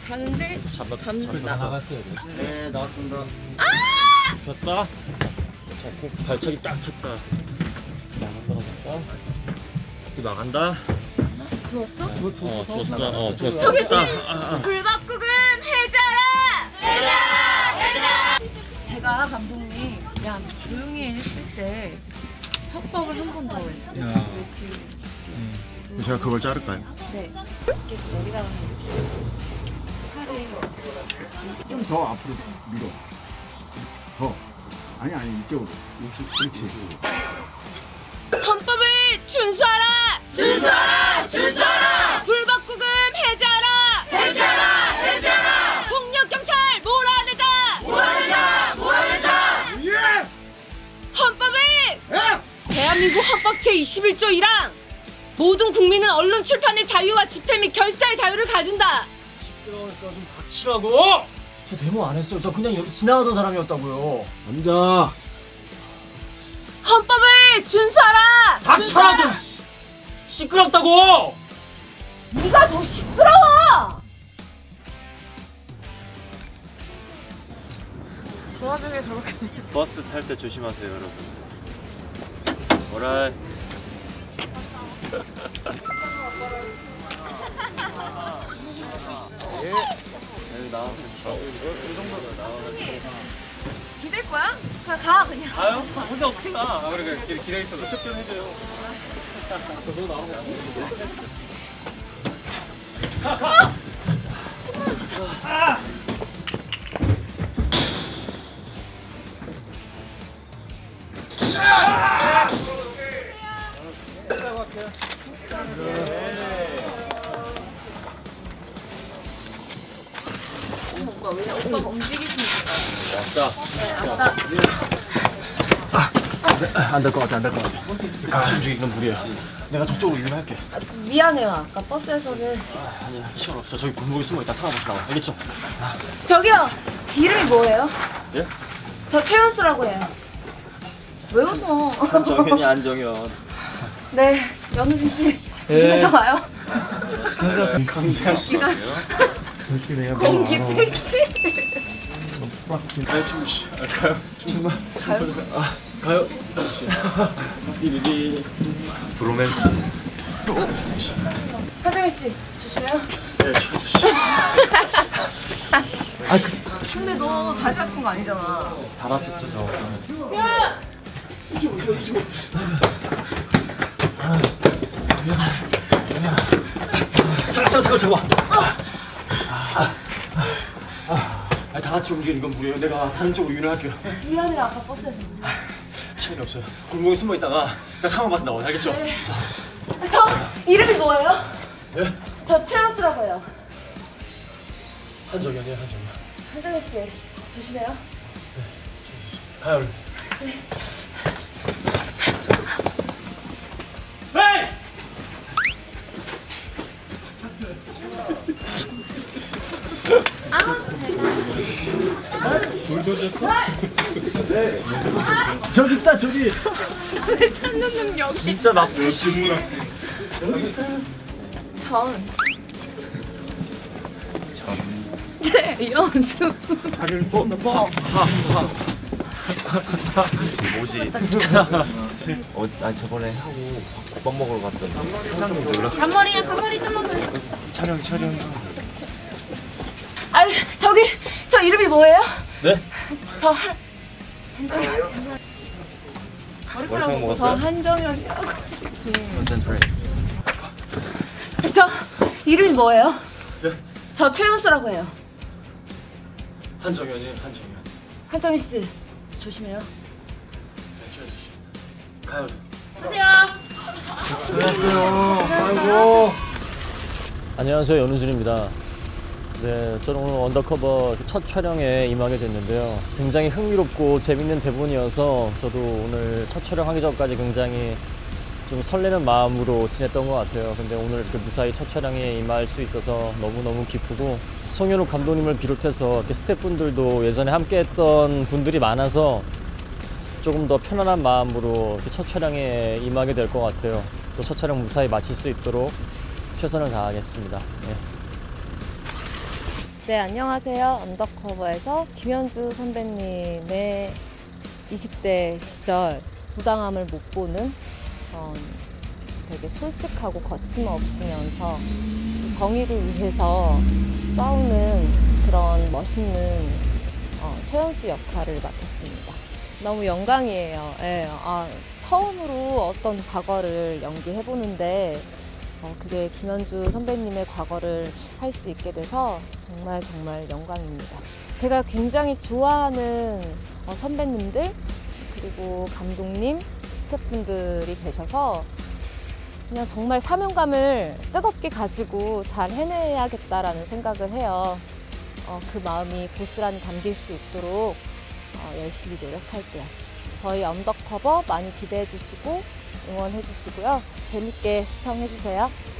가는데 잡는다. 나갔어요. 네, 나왔습니다. 쳤다. 자꾸 발차기 딱 쳤다. 떨어졌다. 나간다. 주웠어? 주웠어. 주웠어. 저기 불법구금 해자라! 해자라! 제가 감독님 야 조용히 해 했을 때 협박을 한 번 더 해요. 야. 지금 제가 그걸 자를까요? 네. 이렇게 머리가 팔에 좀 더 앞으로 밀어. 더. 아니 이쪽으로. 그렇지. 헌법을 준수하라! 준수하라! 준수하라! 불법구금 해자라! 해자라! 해자라! 폭력경찰 몰아내자! 몰아내자! 몰아내자! 예! 헌법을! 예! 대한민국 헌법 제21조 1항 모든 국민은 언론 출판의 자유와 집회 및 결사의 자유를 가진다! 시끄러우니까 좀 닥치라고! 저 데모 안 했어요. 저 그냥 여기 지나가던 사람이었다고요. 앉아. 헌법을 준수하라! 닥쳐라 좀! 시끄럽다고! 네가 더 시끄러워! 그 와중에 저렇게 버스 탈 때 조심하세요, 여러분. 오라이. 여기 나와. 이 정도면 나와가지고. 기댈 거야? 가 그냥. 아유, 혼자 어떻게 가? 아, 그래, 길에 있어. 도착 좀 해줘요. 너 나오면 안 되는데. 가! 오빠 왜 오빠가 움직이시니까. 왔다. 안 될 것 같아, 안 될 것 같아. 같이 움직이는 무리야. 내가 저쪽으로 유인할게. 미안해요. 아까 버스에서는. 아니야, 시간 없어. 저기 골목에 숨어 있다 상황 보시 나와. 알겠죠? 저기요. 이름이 뭐예요? 예? 저 최연수라고 해요. 왜 웃어? 안정현이 안정현. 네, 연우진 씨 조심해서 가요. 강타 씨. 공기 택시. 가요 춤 씨. 가요. 춤만. 가요. 가요. 띠리리. 브로맨스. 하정희 씨 조심해요. 네, 최수 씨. 근데 너 다리 다친 거 아니잖아. 다 다쳤죠 저. 야! 이쪽으로. 잠깐만. 아니, 다 같이 움직이는 건 무리예요. 내가 다른 쪽으로 유인할게요. 미안해요. 아까 버스에서. 시간이 없어요. 골목에 숨어 있다가 내가 상황 봐서 나와. 알겠죠? 네. 자. 저 이름이 뭐예요? 예? 저 최연수라고 해요. 한정현이에요, 한정현. 하정희 씨 조심해요. 가요. 얼른. 헤이! 저기 있다 저기. 왜 찾는 능력? 진짜 나 열심히. 전. 최연수. 다리를 좀 뭐지? 난 저번에 하고 국밥 먹으러 갔더니 사장님도 연락. 잔머리 좀만 더. 촬영. 아 저기 저 이름이 뭐예요? 네? 저 한정현. 머리카락 저 먹었어요? 한정현이라고. 컨센트레이트. 저 이름이 뭐예요? 네? 저 최연수라고 해요. 한정현이에요, 한정현. 한정희 씨 조심해요. 최수 씨. 가요. 안녕하세요. 아이고. 안녕하세요, 연우준입니다. 네, 저는 오늘 언더커버 첫 촬영에 임하게 됐는데요. 굉장히 흥미롭고 재밌는 대본이어서 저도 오늘 첫 촬영하기 전까지 굉장히 좀 설레는 마음으로 지냈던 것 같아요. 근데 오늘 이렇게 무사히 첫 촬영에 임할 수 있어서 너무너무 기쁘고, 송현욱 감독님을 비롯해서 이렇게 스태프분들도 예전에 함께했던 분들이 많아서 조금 더 편안한 마음으로 이렇게 첫 촬영에 임하게 될 것 같아요. 또 첫 촬영 무사히 마칠 수 있도록 최선을 다하겠습니다. 네. 네, 안녕하세요. 언더커버에서 김현주 선배님의 20대 시절 부당함을 못 보는 되게 솔직하고 거침없으면서 정의를 위해서 싸우는 그런 멋있는 최연수 역할을 맡았습니다. 너무 영광이에요. 네, 처음으로 어떤 과거를 연기해보는데 그게 김현주 선배님의 과거를 할 수 있게 돼서 정말 영광입니다. 제가 굉장히 좋아하는 선배님들 그리고 감독님, 스태프분들이 계셔서 그냥 정말 사명감을 뜨겁게 가지고 잘 해내야겠다라는 생각을 해요. 그 마음이 고스란히 담길 수 있도록 열심히 노력할게요. 저희 언더커버 많이 기대해 주시고 응원해 주시고요. 재밌게 시청해 주세요.